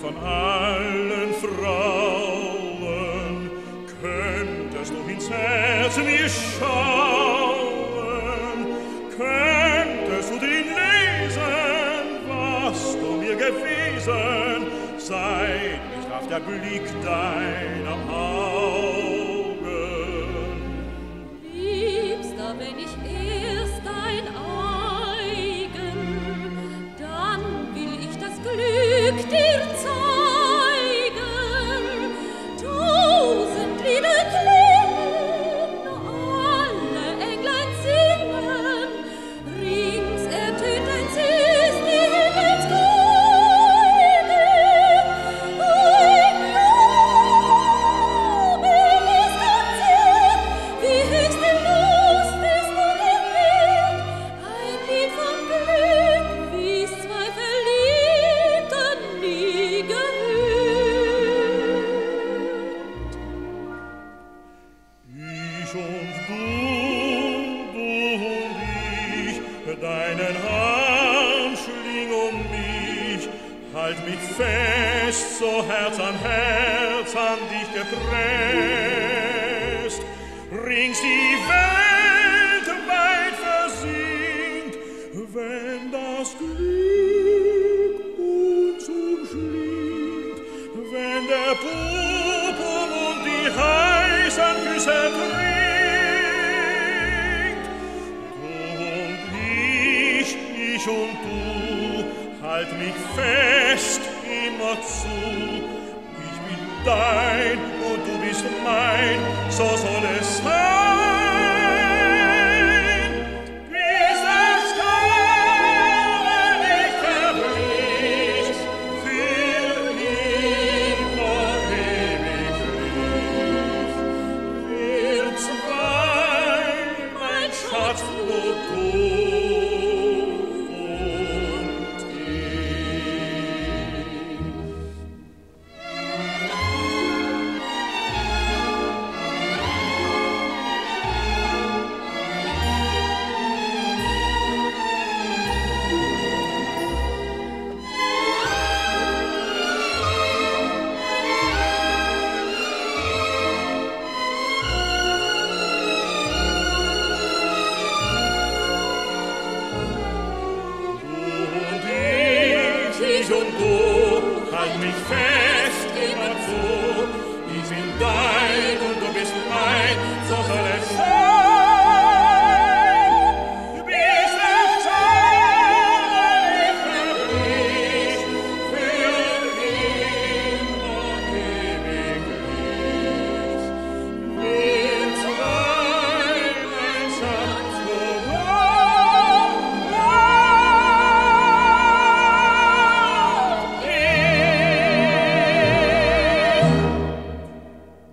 von allen Frauen, könntest du ins Herz mir schauen, könntest du drin lesen, was du mir gewesen, sei nicht auf der Blick deiner Augen. Liebster, wenn ich erst dein eigen, dann will ich das Glück dir zeigen. Tausend Lieder klingen, alle Englein singen, rings ertönt ein süß die Himmelsgeigen. Ein jubelndes Konzert, wie höchste Lust ist nur gewährt, ein Lied vom Glück, wie's zwei Verliebten nie gehört. Ich und du und ich, deinen Arm schling um mich, halt mich fest, so Herz an dich gepresst. Rings die Welt weit versinkt, wenn das Glück uns umschlingt, wenn der Purpur und die heißen Küsse trinkt. Ich und du, halt mich fest immer zu. Ich bin dein und du bist mein, so soll es sein. Bis der Sterne nicht verbricht, für immer ewig liegt. Wir zwei, mein Schatz, nur du und ich. Ich und du, halt mich fest immer zu. Ich bin dein und du bist